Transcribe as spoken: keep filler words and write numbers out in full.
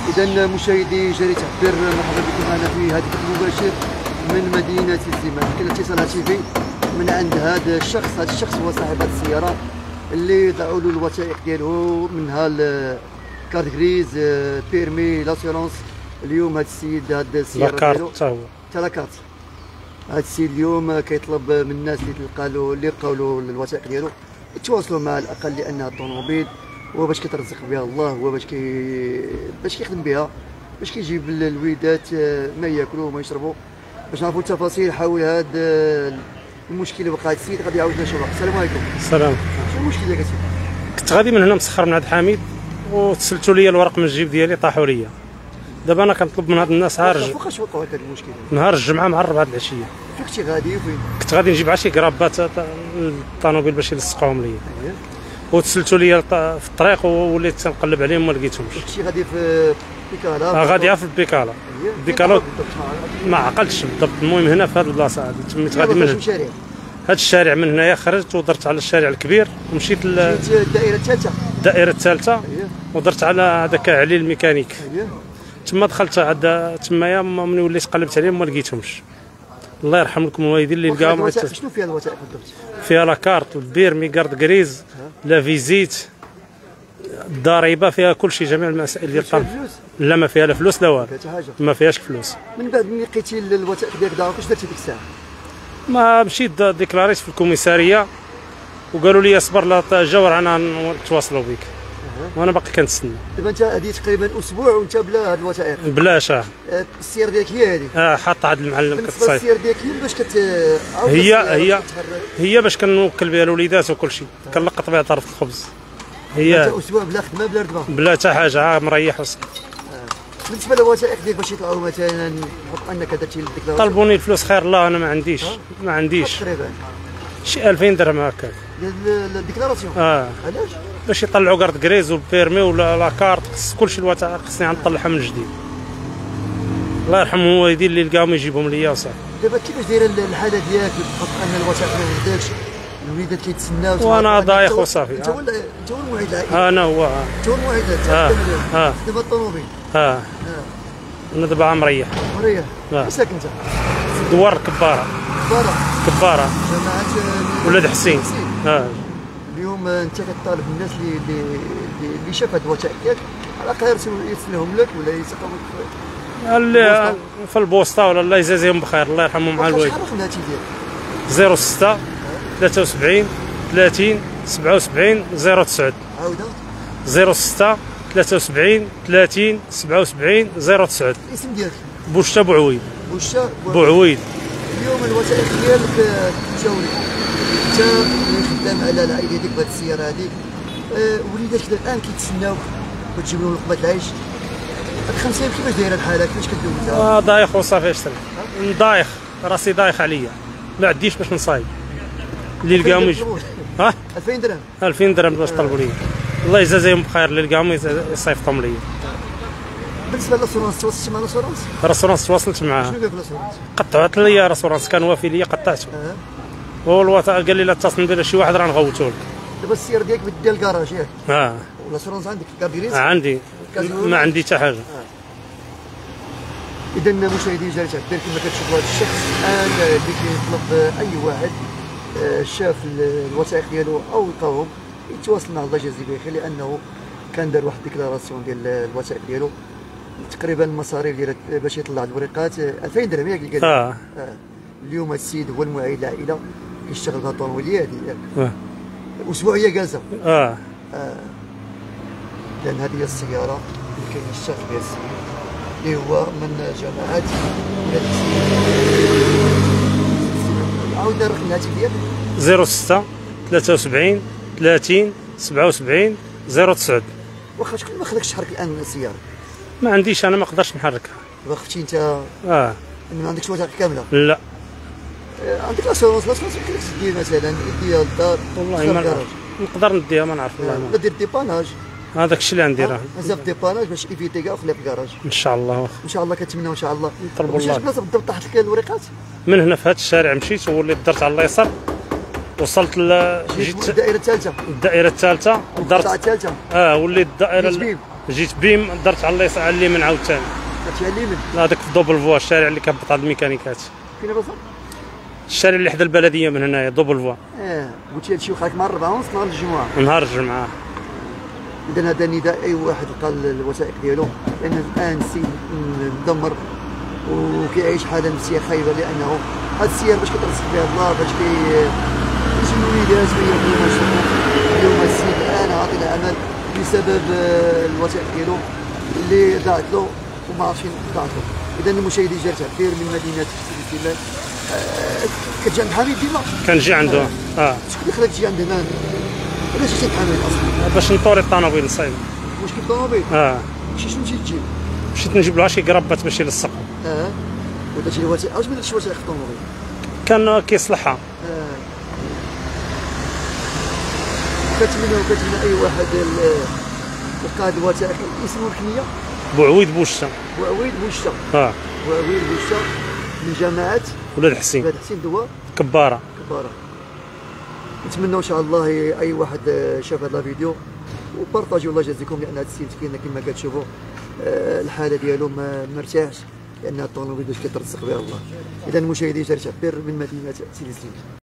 إذا مشاهدي جريدة عبير، مرحبا بكم معنا في هذا المباشر من مدينة الزمام. كاين اتصال هاتفي من عند هذا الشخص. هذا الشخص هو صاحب هذه السيارة اللي ضاعوا له الوثائق ديالو، منها الكارت غريز، بيرمي، لاسيرونس. اليوم هذا السيد هذا السيارة ديالو حتى هو حتى لاكارت. هذا السيد اليوم كيطلب من الناس اللي تلقى له اللي لقاو له الوثائق ديالو يتواصلوا معه على الاقل، لانها الطوموبيل هو باش كيترزق بها الله، هو باش كي باش كيخدم بها، باش كيجيب الوليدات ما ياكلوا وما يشربوا. باش نعرفوا التفاصيل حول هذا المشكل اللي وقع السيد غادي يعاودنا شرح. السلام عليكم. السلام. شنو المشكل ديالك السيد؟ كنت غادي من هنا مسخر من عند حميد وتسلتوا لي الورق من الجيب ديالي طاحوا ليا. دابا انا كنطلب من هاد الناس نهار فوقاش وقعوا هذا المشكل؟ نهار الجمعه مع الربعه العشيه. فين كنتي غادي وفين؟ كنت غادي نجيب عشي كرابات الطوموبيل باش يلصقوهم ليا، وتسلتوا لي في الطريق ووليت تنقلب عليهم ما لقيتهمش. كنتي غادي في بيكالا؟ اه غادي في البيكالا. البيكالا ما عقلتش بالضبط. المهم هنا في هذه البلاصه هذه تميت غادي من هذا الشارع، من هنايا خرجت ودرت على الشارع الكبير ومشيت للدائره الثالثه. الدائره الثالثه ودرت على هذاك علي الميكانيك. تما دخلت عند تمايا ملي وليت قلبت عليهم ما لقيتهمش. الله يرحم لكم الوالدين اللي لقاهم. شنو فيها الوثائق بالضبط؟ فيها لاكارت والبيرمي، كارت غريز، لا فيزيت، الضريبه، فيها كل شيء، جميع المسائل ديال الطلب. لا ما فيها لا فلوس لا والو، ما فيهاش فلوس. من بعد ملي لقيتي الوثائق ديالك دارك، واش درتي ديك الساعه؟ ما مشيت ديكلاريت في الكوميساريه وقالوا لي اصبر لا جاور انا نتواصلوا بك، وانا باقي كنتسنى. دابا انت هذه تقريبا اسبوع وانت بلا هاد الوثائق؟ بلاش. اه السير ديالك هي هذه؟ اه حاطه عند المعلم كتصايب. السير ديالك هي باش كت هي هي هي باش كنوكل بها الوليدات وكل شيء، كنلقط بها طرف الخبز. هي انت اسبوع بلا خدمه بلا راتبه؟ بلا حتى حاجه، مريح وسط. بالنسبه للوثائق ديالك باش يطلعوا مثلا نحط انك درتي الديكلاراسيون، طلبوني الفلوس خير الله، انا ما عنديش ما عنديش تقريبا شي ألفين درهم هكا ديال الديكلاراسيون. اه علاش؟ باش يطلعوا كارت غريز والبيرمي ولا لاكارت، كل شيء الوثائق خصني نطلعها من جديد. الله يرحم الوالدين اللي لقاهم يجيبهم ليا وصافي. دابا كيفاش دايره الحاله ديالك بحكم ان الوثائق ما عندكش، الوليدات كيتسناو وانا ضايق وصافي؟ انت هو انت هو المعيد العائلي؟ انا هو انت هو المعيد اه اه دابا الطوموبيل. اه انا دابا مريح. مريح؟ فين ساكن انت؟ دوار كباره. كباره كباره جماعه ولاد حسين. اه اليوم انت كطالب الناس اللي اللي اللي شاف هاد الوثائق ديالك على الاقل يرسلهم لك ولا يسقطوا لك في البوسطه، ولا الله يجازيهم بخير، الله يرحمهم مع الوالدين. شحال رقم الهاتف ديالك؟ صفر ستة ثلاثة وسبعين ثلاثين سبعة وسبعين صفر تسعة. عاودها. صفر ستة ثلاثة وسبعين ثلاثين سبعة وسبعين صفر تسعة. الاسم ديالك؟ بوشتا بوعويد. بوشتا بوعويد. اليوم الوثائق ديالك مشاورين، انت اللي خدام على العائله ديالك بهذه السياره هذيك، أه وليداتك الان كيتسناوك وتجيب لهم لقمه العيش. هاد خمسة ايام كيفاش دايره الحاله؟ كيفاش كدوز انت؟ اه ضايق وصافي. اشتري ضايق راسي، ضايق عليا، ما عنديش باش نصايب. اللي لقاهم يجيبوا ها ألفين درهم. ألفين درهم باش طلبوا لي. الله يجازيهم بخير اللي لقاهم يصيفطهم لي. بالنسبه للاسورونس تواصلت مع الاسورونس؟ الاسورونس تواصلت معاه. شنو قال في الاسورونس؟ قطعت لي الاسورونس، كان وافي لي قطعته. اه هو الوثائق قال لي لا اتصل ندير شي واحد راه نغوتو لك. دابا السياره ديالك بدي الكراج ياك؟ اه والاسورونس عندك كارت؟ عندي، ما عندي حتى حاجه. آه. اذا مشاهدي جريدة عبير كما كتشوفوا هذا الشخص الان اللي كيطلب اي واحد شاف الوثائق ديالو او لقاهم يتواصل مع الله يجازيه بخير، لانه كان دار واحد ديكلاراسيون ديال الوثائق ديالو. تقريبا المصاريف ديال باش يطلع الوريقات ألفين درهم ياك اللي قال. اه اليوم هذا السيد هو المعيد العائله، كيشتغل بهذه الطوموبيليه هذه اه اسبوعيه جالسه. اه اه لان هذه هي السياره اللي كان يشتغل بها السيد اللي هو من جماعه ولاد حسين. عاود الرقم الهاتف ديالك؟ صفر ستة ثلاثة وسبعين ثلاثين سبعة وسبعين صفر تسعة. واخا شكون ما خلاكش تحرك الان السياره؟ ما عنديش، انا ما نقدرش نحركها. واخا خفتي انت اه ما عندكش وثائق كامله؟ لا آه عندك لاسورونس. لاسورونس يمكن لك تدي مثلا ديها للدار. والله ما نعرف، نقدر نديها ما نعرف والله. ما دير ديباناج. هذاك الشيء اللي عندي راه بزاف ديباناج باش ايفيتي كاع وخليها في الكراج. ان شاء الله. ان شاء الله كنتمناو ان شاء الله نطلبوا الله. واش بلاصه بالضبط طاحت لك الوريقات؟ من هنا في هذا الشارع مشيت ووليت درت على اليسار، وصلت ل جيت الدائره الثالثه. الدائره الثالثه درت الثالثه اه وليت الدائره زبيب. جيت بيم درت على اليسار على اليمين عاوتاني. درتي على اليمين؟ لا هذاك في دوبل فوا، الشارع اللي كيهبط على الميكانيكات. فين بالضبط؟ الشارع اللي حدا البلديه من هنايا دوبل فوا. اه قلتي هادشي وقعت مع الربعة ونص نهار الجمعة. نهار الجمعة. إذا هذا نداء أي واحد لقى الوثائق ديالو، لأن الآن السيد مدمر وكيعيش حالة نفسية خايبة، لأنه هاد السيارة باش كترزق بها الله، باش كي يجي الوليدات وياكلوا ما يشربوا. اليوم السيد الآن عاطينا أمل بسبب الوثائق ديالو اللي ضاعت له وما عرفتش فين ضاعت له. إذا المشاهدي جار تعبير من مدينة سيدي سليمان. كتجي عند حميد ديما؟ كنجي عنده. اه. شكون اللي خلاك تجي عند هنا؟ علاش جيت عند حميد أصلا؟ باش نطوري الطوموبيل نصايب. مشكل طوموبيل؟ اه. ماشي شنو مشيت تجيب؟ مشيت نجيب له شي قرابات باش يلصقوا. اه. ودرتي الوثائق، علاش ما درتيش وثائق الطوموبيل؟ كان كيصلحها. اه. كنتمنى كنتمنى أي واحد لقى هاد الوثائق. اسمه الكنية؟ بوعويد بوشتا. بوعويد بوشتا. اه. بوعويد بوشتا من جماعة ولاد حسين. ولاد حسين دوا كبارة. كبارة. نتمنى ان شاء الله اي واحد شاف هذا الفيديو وبارطاجيو، الله يجازيكم، لان هذا السيد كاين كما كتشوفوا الحاله ديالو ما مرتاحش، لان الطوموبيل باش كيترزق بها الله. اذا المشاهدين جرى تعبير من مدينه سيدي سليمان.